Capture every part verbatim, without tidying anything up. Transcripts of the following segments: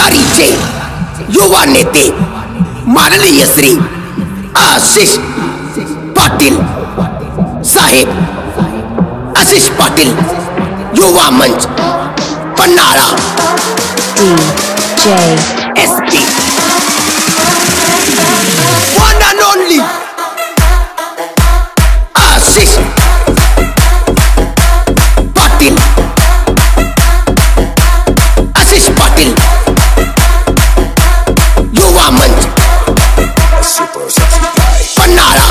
तुतारीचे युवा नेते माननीय श्री आशिष पाटील साहेब, आशिष पाटील युवा मंच Panhala D J S P one and only Ashish Patil, Ashish Patil युवा मंच पन्हाळा,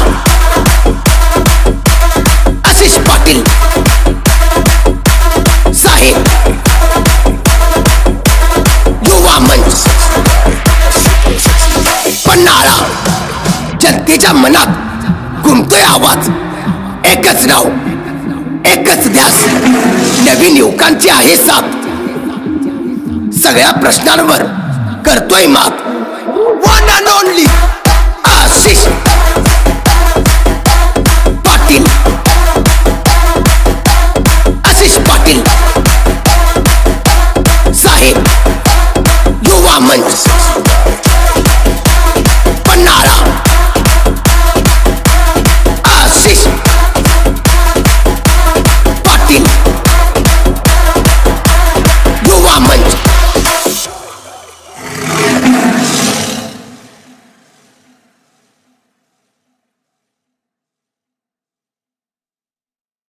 आशिष पाटील साहेब युवा मंच पन्हाळा. जनतेच्या मनात घुमतोय आवाज, एकच नाव एकच ध्यास, नवीन युवकांची आहे साथ, सगळ्या प्रश्नांवर करतोय मात. One and only Ashish